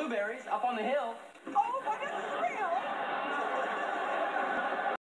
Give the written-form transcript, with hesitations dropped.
blueberries up on the hill. Oh, what is